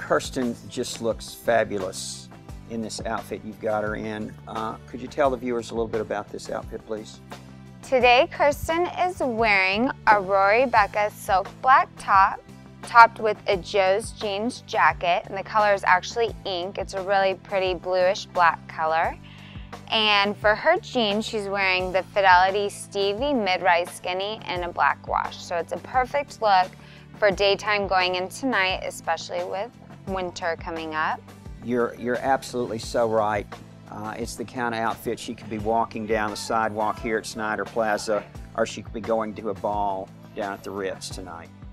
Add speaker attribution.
Speaker 1: Kirsten just looks fabulous in this outfit you've got her in. Could you tell the viewers a little bit about this outfit, please?
Speaker 2: Today, Kirsten is wearing a Rory Becca silk black top, topped with a Joe's jeans jacket, and the color is actually ink. It's a really pretty bluish black color. And for her jeans, she's wearing the Fidelity Stevie mid-rise skinny in a black wash. So it's a perfect look for daytime going into night, especially with winter coming up.
Speaker 1: You're absolutely so right. It's the kind of outfit she could be walking down the sidewalk here at Snider Plaza, or she could be going to a ball down at the Ritz tonight.